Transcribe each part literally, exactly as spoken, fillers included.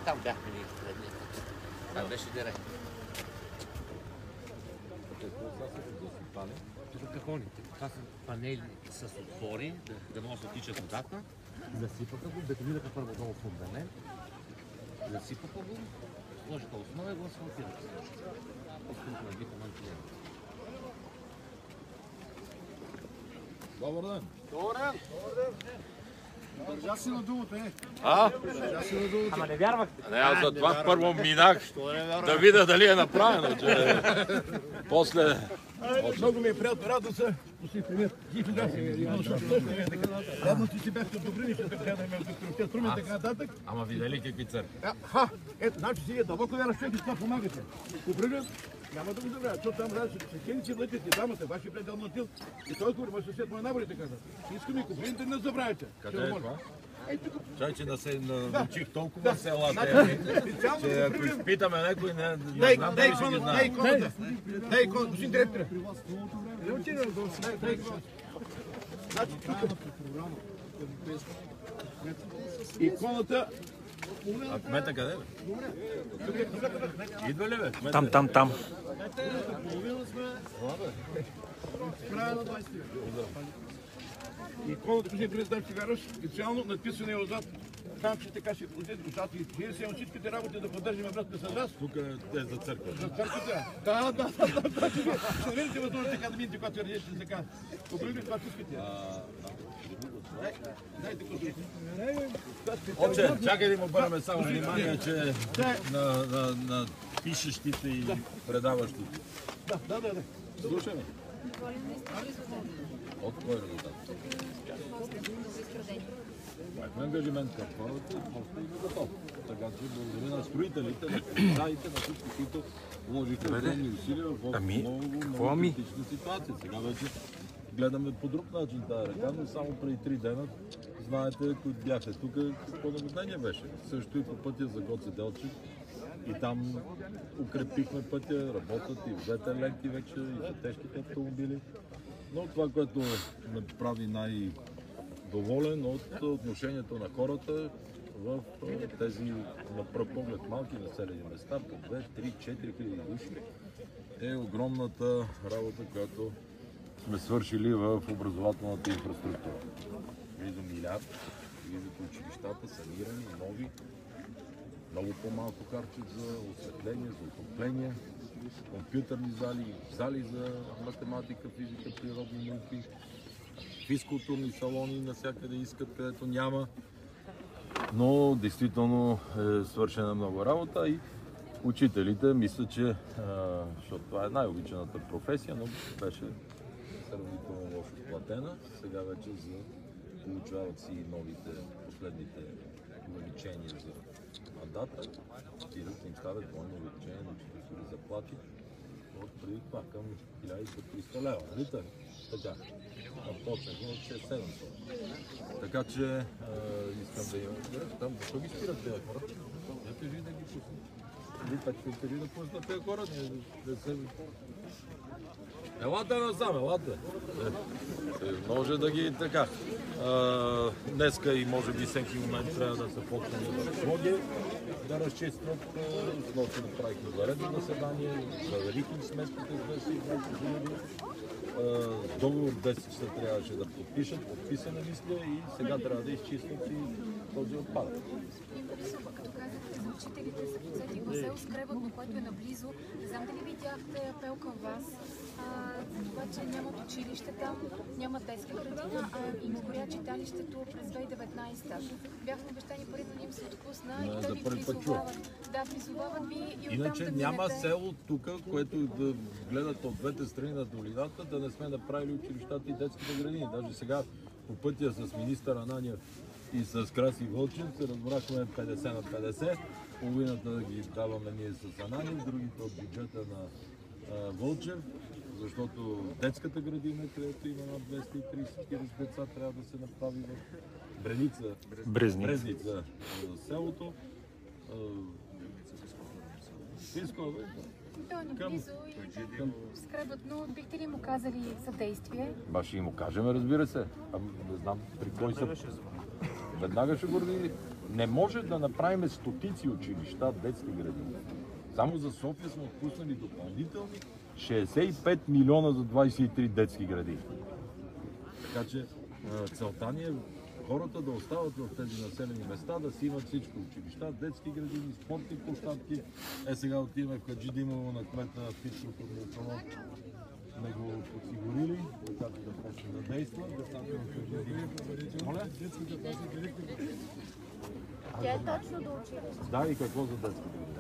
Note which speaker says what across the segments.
Speaker 1: Там бяхме ние предния път. Там беше директно. Тук кахоните. Това са панели с отвори, да, да могат да тичат водата. Засипаха го, бетонираха първо долу фундамент. Засипаха го, сложиха основа и го асфалтираха. Осталото е биха мантилено.
Speaker 2: Добър ден!
Speaker 3: Добър ден! Държа си на думата, е.
Speaker 2: А?
Speaker 3: Държа си на думата.
Speaker 1: Ама не вярвахте.
Speaker 2: Не, аз за това първо минах да видя дали е направено, че после...
Speaker 3: Много ми е приятно, радвам се. Господин премиер, жив и здрав. Радвам се, че бяхте добри, ще те трябва да имаме авторитет, Румен, така нататък.
Speaker 2: Ама видели какви църкви?
Speaker 3: Ха, ето, значи си вие дълбоко вярваш, че това помагате. Поприлям, няма да го забравя, защото там радваше, че свещеници влетите двамата, ваши приятел Матил. И той говори, може съсед му е набори, така да. Искам и Куприните да не забравяйте.
Speaker 2: Къде е това? Чай, че да се научих толкова
Speaker 3: Да.
Speaker 2: села,
Speaker 3: Специално
Speaker 2: че
Speaker 3: за
Speaker 2: ако
Speaker 3: Куприлям.
Speaker 2: изпитаме някой, не
Speaker 3: Дай,
Speaker 2: знам
Speaker 3: дай
Speaker 2: дали ще ги
Speaker 3: иконата, дай
Speaker 2: знае.
Speaker 3: иконата. Дай иконата, господин директор. Дай, дай иконата. Значи, тук иконата.
Speaker 2: А кмета къде е? Идва ли бе? Кмета?
Speaker 4: Там, там, там.
Speaker 3: Иконата, господин президент, ще вярваш, специално надписано е отзад. Там, че така ще продължите душата и вие се всичките работи да поддържаме връзка с вас.
Speaker 2: Тук е за църква.
Speaker 3: За църквата? Да, да, да, да, да. Ще видите възможно така да минете, когато редите така. Поприли това искате. Дайте косовите.
Speaker 2: Отче, чакай да му обърнем само внимание, че на, на, на пишещите и предаващите.
Speaker 3: Да, да, да.
Speaker 2: Слушаме. От кой резултат? Поехме ангажимент към хората, просто има готов. Така че благодаря на строителите, на полицаите, на всички, които вложиха огромни усилия в
Speaker 4: Ами,
Speaker 2: много,
Speaker 4: какво
Speaker 2: много
Speaker 4: ами?
Speaker 2: критична ситуация. Сега вече гледаме по друг начин тази река, но само преди три дена, знаете, които бяха тук, какво наводнение беше. Също и по пътя за Гоце Делчев. И там укрепихме пътя, работят и двете ленти вече, и за тежките автомобили. Но това, което ме прави най-доволен от отношението на хората в тези на пръв поглед малки населени места, по две, три, четири хиляди души, е огромната работа, която сме свършили в образователната инфраструктура. Близо милиард, виждат училищата, санирани, нови, много по-малко харчат за осветление, за отопление, компютърни зали, зали за математика, физика, природни науки, физкултурни салони навсякъде искат, където няма. Но действително е свършена много работа и учителите мисля, че, защото това е най-обичаната професия, но беше сравнително лошо платена. Сега вече за получават си новите, последните увеличения за мандата. Стират, им ставят двойно увеличение на учителски заплати от преди това към хиляда и триста лева. Нали така? Почнахме от шест седемстотин. Така че е, искам да имам. Там защо ги спират тези хора? Я кажи да ги пуснат. Или пък ще кажи да пуснат тези хора. Да се... Елате насам, елате. Е, може да ги така. А, днеска и може би всеки момент трябва да се почне да слоги, да разчистват. С нощи направихме заредно заседание, заверихме сметките с двеста и двадесет хиляди. Договор десет часа трябваше да подпишат, подписане мисля и сега трябва да изчистват и този отпадък.
Speaker 5: Като казахте за учителите са подсети в село Скребътно, което е наблизо. Не знам дали видяхте апел към вас за това, че нямат училище там, нямат детска градина, а им горя читалището през две хиляди и деветнадесета. Бяхме обещани пари да им се откусна и те ви призовават. Да, призовават ви и оттам
Speaker 2: Иначе
Speaker 5: да
Speaker 2: няма
Speaker 5: минете.
Speaker 2: село тук, което да гледат от двете страни на долината, да не сме направили училищата и детските градини. Даже сега по пътя с министър Ананиев и с Краси Вълчев се разбрахме петдесет на петдесет. Половината да ги даваме ние с Ананиев, другите от бюджета на а, Вълчев, защото детската градина, където има над двеста и тридесет хиляди деца, трябва да се направи в Бреница,
Speaker 4: Брезница.
Speaker 2: Брезница селото. Финско,
Speaker 5: То ни
Speaker 2: към-
Speaker 5: близо и
Speaker 2: към...
Speaker 5: Скребътно. Бихте ли му казали съдействие?
Speaker 2: Ба ще му кажем, разбира се. А, не знам при кой са. Веднага ще го роди. Не може да направим стотици училища, детски градини. Само за София сме отпуснали допълнителни шейсет и пет милиона за двадесет и три детски градини. Така че целта ни е хората да остават в тези населени места, да си имат всичко. Училища, детски градини, спортни площадки. Е, сега отиваме в Хаджидимово на кмета на Фитшото, сме го подсигурили, така да почне да действа. Децата в Хаджидимово. Моля?
Speaker 5: Тя е точно до училище.
Speaker 2: Да, и какво за детски градини?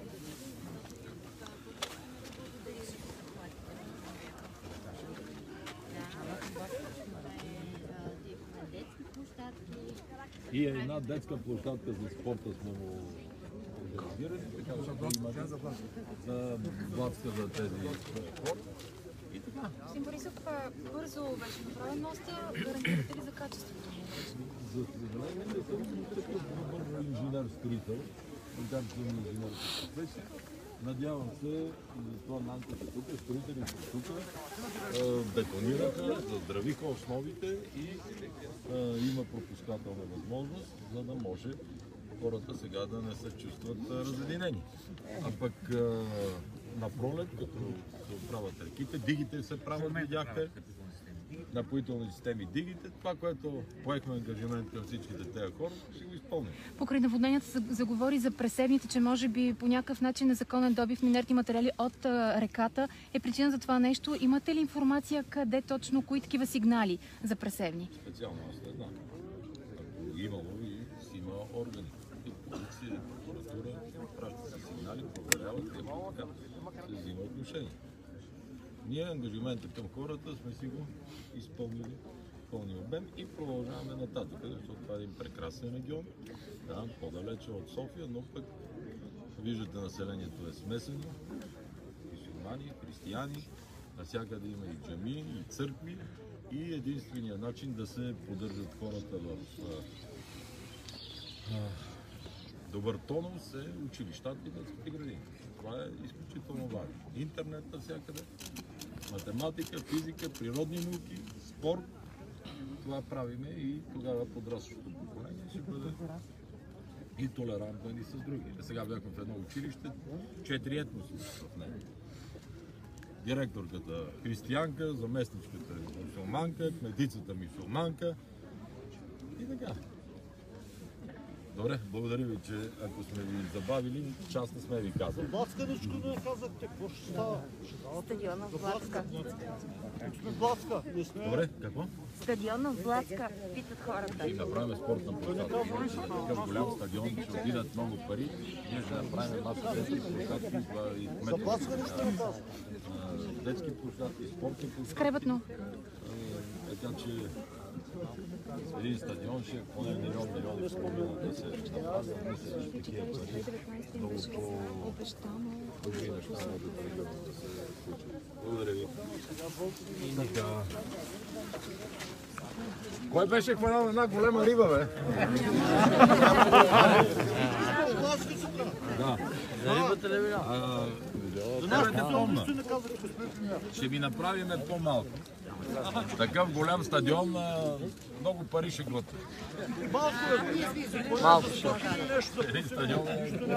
Speaker 2: И една детска площадка за спорта сме му организирали, така че да има за Блатска за тези спорт. И така.
Speaker 5: Господин Борисов, бързо беше направен моста, гарантирате ли за качеството?
Speaker 2: За съжаление не съм такъв добър инженер-строител, там съм инженер по професия. Надявам се, за това Нанката тук, строителите тук бетонираха, заздравиха основите и а, има пропускателна възможност, за да може хората сега да не се чувстват разединени. А пък а, на пролет, като се оправят реките, дигите се правят, видяхте, напоителни системи дигите, това, което поехме ангажимент към всичките тези хора, ще го изпълним.
Speaker 5: Покрай наводненията се заговори за пресевните, че може би по някакъв начин незаконен добив на инертни материали от а, реката е причина за това нещо. Имате ли информация къде точно, кои такива сигнали за пресевни?
Speaker 2: Специално аз не знам. Ако имало и си има органи. И полиция, и прокуратура, пращат се сигнали, проверяват и ако така се взима отношение. Ние ангажимента към хората сме си го изпълнили в пълния обем и продължаваме нататък, защото това е един прекрасен регион, да, по-далече от София, но пък виждате населението е смесено, мюсюлмани, християни, навсякъде има и джамии, и църкви и единственият начин да се поддържат хората в а, добър тонус е училищата и детските градини. Това е изключително важно. Интернет навсякъде, математика, физика, природни науки, спорт. Това правиме и тогава подрастващото поколение ще бъде и толерантен и с други. Сега бяхме в едно училище, четири етноси в него. Директорката християнка, заместничката мюсюлманка, кметицата мюсюлманка и така. Добре, благодаря ви, че ако сме ви забавили, част не сме ви казали.
Speaker 4: Блатска нещо не казахте, какво ще става?
Speaker 6: Стадиона в Блатска.
Speaker 4: Блатска, не сме.
Speaker 2: Добре, какво?
Speaker 6: Стадиона в Блатска, питат хората.
Speaker 2: И направим спортна площадка. Такъв голям стадион, ще отидат много пари. Ние ще направим маса детски площадки и
Speaker 4: За Блатска нещо не казах.
Speaker 2: детски площадки, спортни площадки.
Speaker 5: Скребатно.
Speaker 2: Така че един стадион ще е поне милион, милион и половина да се направи. Мисля, че такива пари много по-добри неща да се случат. Благодаря ви. Така. Кой беше хванал една голема риба, бе? Да.
Speaker 1: За рибата ли била?
Speaker 2: Тебе не помня. Ще ви направим по-малко. Такъв голям стадион, много пари ще глътва.
Speaker 4: Малко
Speaker 2: ще. Един стадион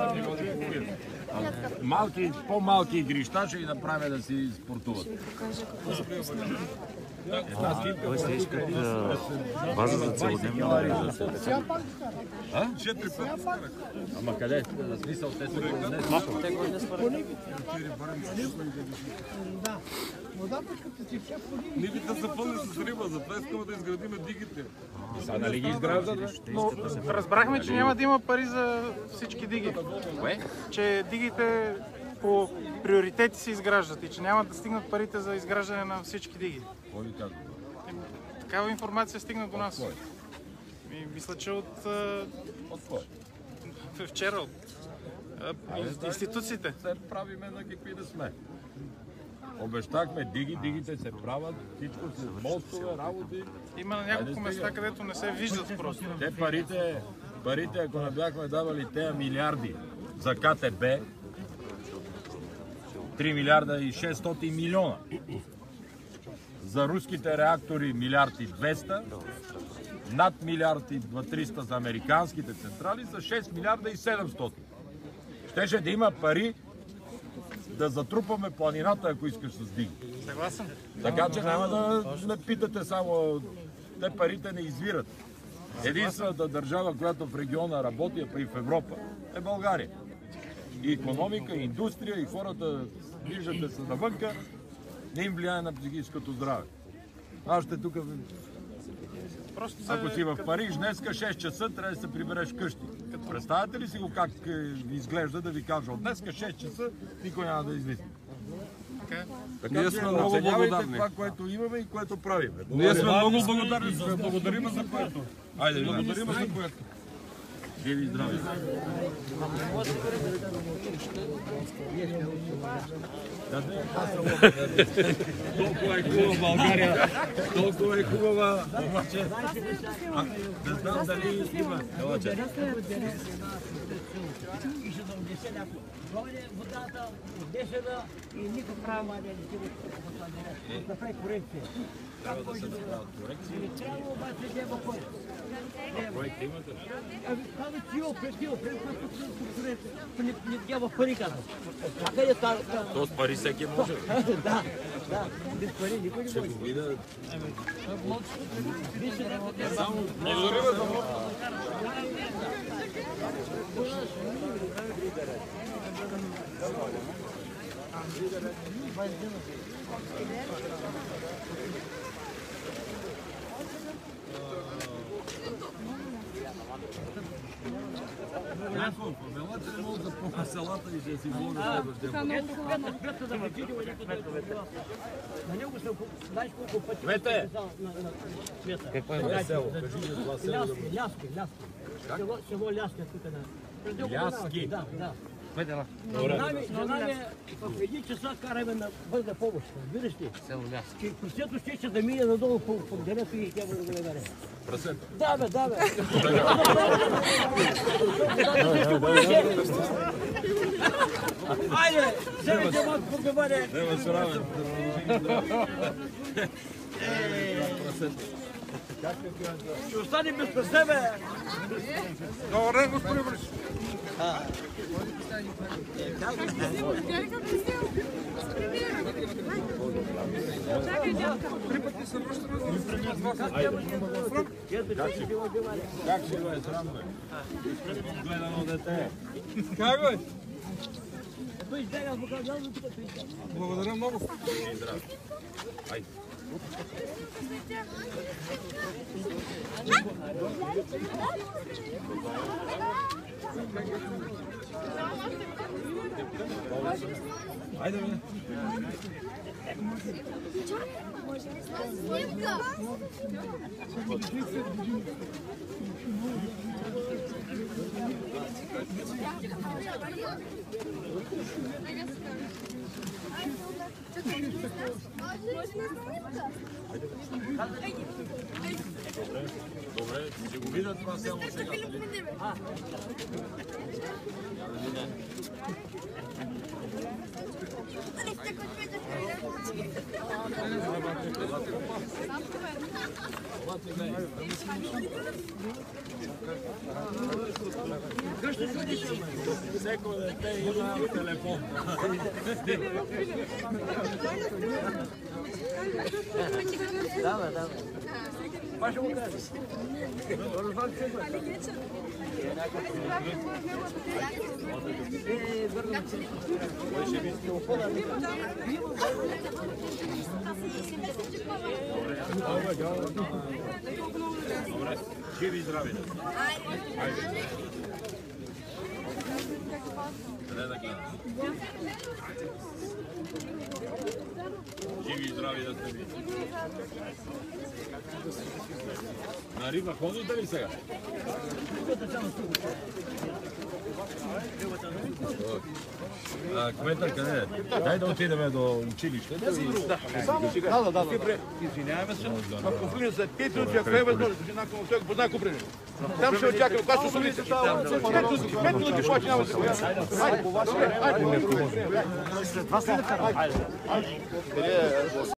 Speaker 2: малки, по-малки игрища ще ги направим да си спортуват. Една снимка,
Speaker 1: База за целодневна реализация.
Speaker 2: а? Четири пъти. Ама къде? На смисъл, те са
Speaker 7: Нивите са пълни с риба, затова искаме да изградим дигите.
Speaker 2: Сега нали ги изграждат?
Speaker 8: Но разбрахме, че няма да има пари за всички диги.
Speaker 2: Кое?
Speaker 8: Че дигите по приоритети се изграждат и че няма да стигнат парите за изграждане на всички диги.
Speaker 2: Кой ви казва?
Speaker 8: Такава информация стигна до нас. И мисля, че от
Speaker 2: От кой?
Speaker 8: а, вчера от а, институциите.
Speaker 2: Се правиме на какви да сме. Обещахме диги, дигите се правят, всичко с мостове, работи.
Speaker 8: Има на няколко места, където не се виждат просто.
Speaker 2: Те парите, парите, ако не бяхме давали тези милиарди за КТБ, три милиарда и шестстотин милиона. За руските реактори милиард и двеста, над милиард и триста за американските централи, за шест милиарда и седемстотин. Щеше да има пари да затрупаме планината, ако искаш с диги.
Speaker 8: Съгласен.
Speaker 2: Така че няма да ме питате само, те парите не извират. Единствената държава, която в региона работи, а и в Европа, е България. И икономика, и индустрия, и хората, виждате се навънка, не им влияе на психическото здраве. Аз ще тук...
Speaker 8: Просто се...
Speaker 2: Ако си в Париж днеска шест часа, трябва да се прибереш къщи. Представяте ли си го как ви изглежда да ви кажа от днеска шест часа никой няма да излиза.
Speaker 8: Така.
Speaker 2: Така
Speaker 7: Ние
Speaker 2: че
Speaker 7: сме много
Speaker 2: оценявайте
Speaker 7: благодарни.
Speaker 2: това, което имаме и което правиме.
Speaker 7: Ние сме много благодарни, сме благодарим за което.
Speaker 2: Айде,
Speaker 7: Благодарим за което.
Speaker 2: Живи и здрави. Толкова е хубава България, толкова е хубава, обаче а, не знам дали има. Елаче.
Speaker 9: Водата отдесена и никой право да прави корекция.
Speaker 2: Трябва да се направят корекции.
Speaker 9: Не трябва обаче да има кой.
Speaker 2: Проекти имате ли?
Speaker 9: Ами, каза, че има пред има пред не няма пари, каза. Къде та...
Speaker 2: То с пари всеки може.
Speaker 9: Да, да, без пари никой не може.
Speaker 2: Вида.
Speaker 7: Благодарим за много.
Speaker 2: Няколко, велате ли мога да по селата и ще си вложа следващия
Speaker 9: На него съм, знаеш колко пъти...
Speaker 2: Кмете!
Speaker 9: Какво
Speaker 2: е село? Кажи ми това село.
Speaker 9: Ляски, Ляски, Ляски. Село Ляски тук на...
Speaker 2: Ляски?
Speaker 9: Да, да.
Speaker 1: Добре.
Speaker 9: Жена ми в един часа караме на бърза помощ. Виждаш ли?
Speaker 1: Село Ляски.
Speaker 9: Прасето ще ще да мине надолу по дерето и тя да го набере.
Speaker 2: Прасето?
Speaker 9: Да, бе, да, бе. Айде, вземете малко поговаря.
Speaker 2: Нема се равен.
Speaker 9: Ще остане без прасе, бе.
Speaker 7: Добре, господин Борис.
Speaker 2: Как си го е срам, бе? Гледано дете.
Speaker 7: Как бе?
Speaker 9: Той избега, аз му казвам, тук той избега.
Speaker 7: Благодаря много.
Speaker 2: Айде. Айде, бе. Добре, ще го видя това село сега. Всеко дете има телефон.
Speaker 9: Да, бе, да, бе. Това ще му кажа. Е, върна.
Speaker 2: Добре, живи и здрави. Айде. Къде да гледам? Живи и здрави да сте ви. На риба ходите ли сега? А, кмета къде е? Дай да отидем до училището и...
Speaker 3: Да, да, да. Извиняваме се. В Куплин за пет минути, ако е възможно, жена към той го позна Куплин. Там ще очакаме, когато са улиците. Пет минути, повече няма да се появи. Айде, айде, айде. След това следвате. Айде.